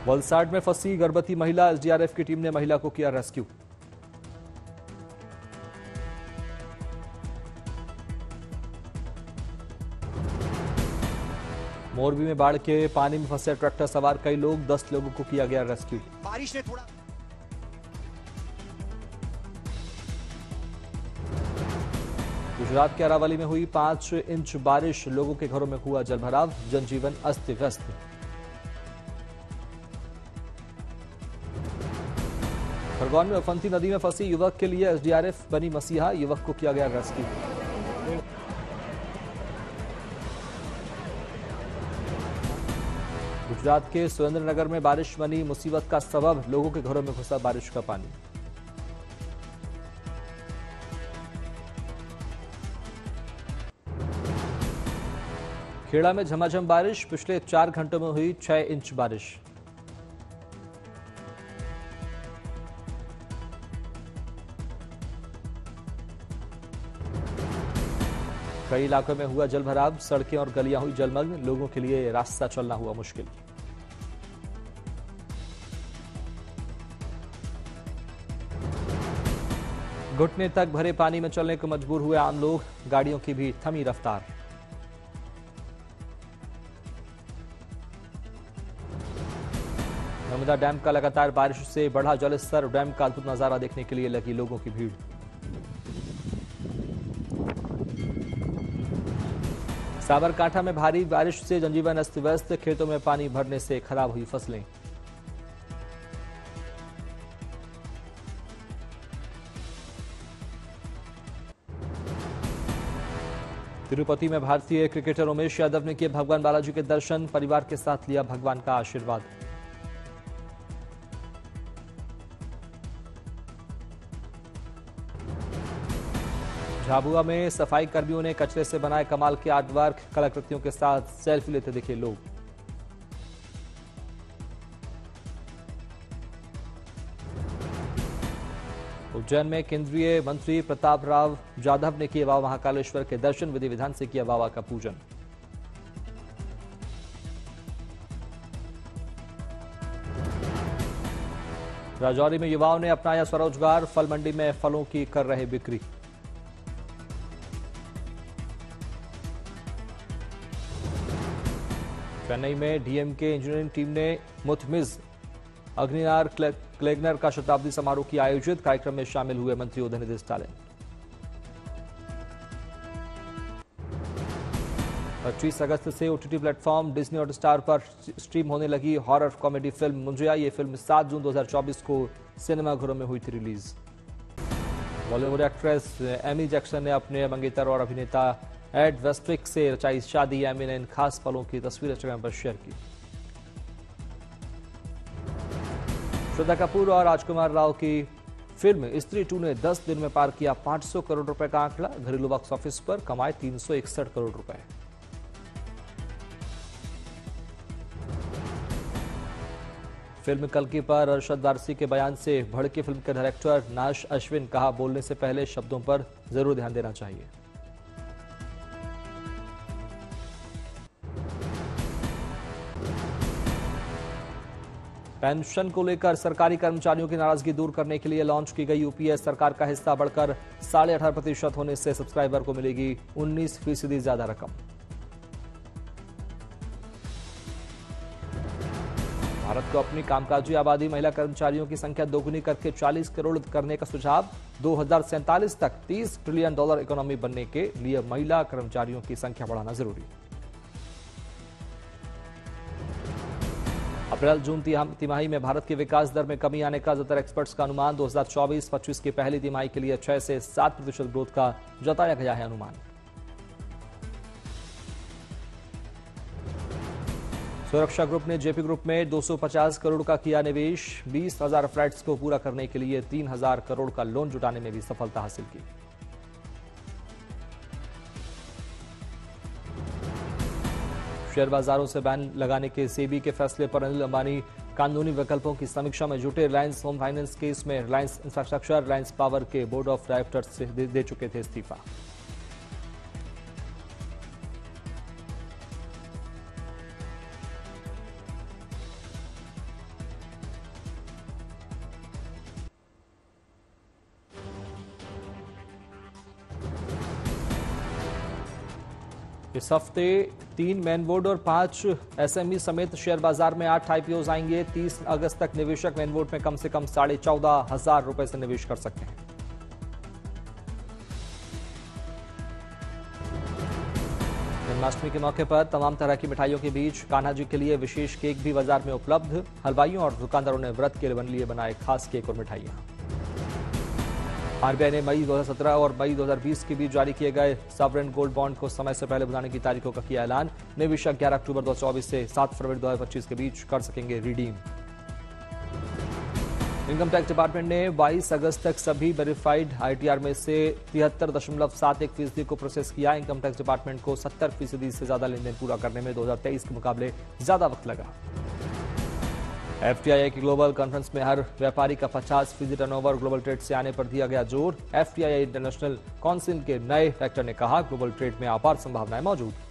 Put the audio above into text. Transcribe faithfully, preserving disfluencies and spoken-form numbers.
वलसाड में फंसी गर्भवती महिला, एसडीआरएफ की टीम ने महिला को किया रेस्क्यू। मोरबी में बाढ़ के पानी में फंसे ट्रैक्टर सवार कई लोग, दस लोगों को किया गया रेस्क्यू। बारिश ने थोड़ा गुजरात के अरावली में हुई पांच इंच बारिश, लोगों के घरों में हुआ जलभराव, जनजीवन अस्त व्यस्त। खरगोन में उफनती नदी में फंसी युवक के लिए एसडीआरएफ बनी मसीहा, युवक को किया गया रेस्क्यू। गुजरात के सुरेंद्रनगर में बारिश बनी मुसीबत का सबब, लोगों के घरों में घुसा बारिश का पानी। खेड़ा में झमाझम बारिश, पिछले चार घंटों में हुई छह इंच बारिश। कई इलाकों में हुआ जलभराव, सड़कें और गलियां हुई जलमग्न, लोगों के लिए रास्ता चलना हुआ मुश्किल। घुटने तक भरे पानी में चलने को मजबूर हुए आम लोग, गाड़ियों की भी थमी रफ्तार। नर्मदा डैम का लगातार बारिश से बढ़ा जलस्तर, डैम का अद्भुत नजारा देखने के लिए लगी लोगों की भीड़। साबरकांठा में भारी बारिश से जनजीवन अस्त व्यस्त, खेतों में पानी भरने से खराब हुई फसलें। तिरुपति में भारतीय क्रिकेटर उमेश यादव ने किए भगवान बालाजी के दर्शन, परिवार के साथ लिया भगवान का आशीर्वाद। झाबुआ में सफाई कर्मियों ने कचरे से बनाए कमाल के आर्टवर्क, कलाकृतियों के साथ सेल्फी लेते दिखे लोग। उज्जैन में केंद्रीय मंत्री प्रताप राव जाधव ने किए बाबा महाकालेश्वर के दर्शन, विधि विधान से किया बाबा का पूजन। राजौरी में युवाओं ने अपनाया स्वरोजगार, फल मंडी में फलों की कर रहे बिक्री। चेन्नई में डीएमके इंजीनियरिंग टीम ने मुथमिज अग्निनार क्लेगनर का शताब्दी समारोह किया आयोजित, कार्यक्रम में शामिल हुए मंत्री उदयनिधि स्टालिन। पच्चीस अगस्त से ओटीटी प्लेटफॉर्म डिज्नी हॉटस्टार पर स्ट्रीम होने लगी हॉरर कॉमेडी फिल्म मुंजिया। ये फिल्म सात जून दो हज़ार चौबीस को सिनेमाघरों में हुई थी रिलीज। बॉलीवुड एक्ट्रेस एमी जैक्सन ने अपने मंगेतर और अभिनेता एड वेस्ट्रिक से रचाई शादी। एमी ने इन खास पलों की तस्वीर इंस्टाग्राम पर शेयर की। श्रद्धा कपूर और राजकुमार राव की फिल्म स्त्री टू ने दस दिन में पार किया पांच सौ करोड़ रुपए का आंकड़ा, घरेलू बॉक्स ऑफिस पर कमाए तीन सौ इकसठ करोड़ रुपए। फिल्म कल्कि पर अरशद वारसी के बयान से भड़के फिल्म के डायरेक्टर नाश अश्विन, कहा बोलने से पहले शब्दों पर जरूर ध्यान देना चाहिए। पेंशन को लेकर सरकारी कर्मचारियों की नाराजगी दूर करने के लिए लॉन्च की गई यूपीएस, सरकार का हिस्सा बढ़कर साढ़े अठारह प्रतिशत होने से सब्सक्राइबर को मिलेगी उन्नीस फीसदी ज्यादा रकम। भारत को अपनी कामकाजी आबादी महिला कर्मचारियों की संख्या दोगुनी करके चालीस करोड़ करने का सुझाव। दो हज़ार सैंतालीस तक तीस ट्रिलियन डॉलर इकोनॉमी बनने के लिए महिला कर्मचारियों की संख्या बढ़ाना जरूरी। अप्रैल जून तिमाही में भारत के विकास दर में कमी आने का ज्यादातर एक्सपर्ट्स का अनुमान। दो हज़ार चौबीस पच्चीस की पहली तिमाही के लिए छह से सात प्रतिशत ग्रोथ का जताया गया है अनुमान। सुरक्षा ग्रुप ने जेपी ग्रुप में दो सौ पचास करोड़ का किया निवेश। बीस हजार फ्लैट्स को पूरा करने के लिए तीन हजार करोड़ का लोन जुटाने में भी सफलता हासिल की। शेयर बाजारों से बैन लगाने के सेबी के फैसले पर अनिल अंबानी कानूनी विकल्पों की समीक्षा में जुटे। रिलायंस होम फाइनेंस केस में रिलायंस इंफ्रास्ट्रक्चर, रिलायंस पावर के बोर्ड ऑफ डायरेक्टर्स से दे, दे चुके थे इस्तीफा। इस हफ्ते तीन मेनवोड और पांच एसएमई समेत शेयर बाजार में आठ आईपीओ आएंगे। तीस अगस्त तक निवेशक मेनवोड में कम से कम साढ़े चौदह हजार रुपए से निवेश कर सकते हैं। जन्माष्टमी के मौके पर तमाम तरह की मिठाइयों के बीच कान्हा जी के लिए विशेष केक भी बाजार में उपलब्ध। हलवाइयों और दुकानदारों ने व्रत के लिए बनाए खास केक और मिठाइयां। आरबीआई ने मई दो हज़ार सत्रह और मई दो हज़ार बीस के बीच जारी किए गए सॉवरेन गोल्ड बॉन्ड को समय से पहले बुलाने की तारीखों का किया ऐलान। निवेशक ग्यारह अक्टूबर दो हज़ार चौबीस से सात फरवरी दो हज़ार पच्चीस के बीच कर सकेंगे रिडीम। इनकम टैक्स डिपार्टमेंट ने बाईस अगस्त तक सभी वेरीफाइड आईटीआर में से तिहत्तर दशमलव सात एक फीसदी को प्रोसेस किया। इनकम टैक्स डिपार्टमेंट को सत्तर फीसदी से ज्यादा लेन देन पूरा करने में दो हज़ार तेईस के मुकाबले ज्यादा वक्त लगा। एफटीआई की ग्लोबल कॉन्फ्रेंस में हर व्यापारी का पचास फीसदी टर्नओवर ग्लोबल ट्रेड से आने पर दिया गया जोर। एफटीआई इंटरनेशनल काउंसिल के नए डायरेक्टर ने कहा, ग्लोबल ट्रेड में अपार संभावनाएं मौजूद।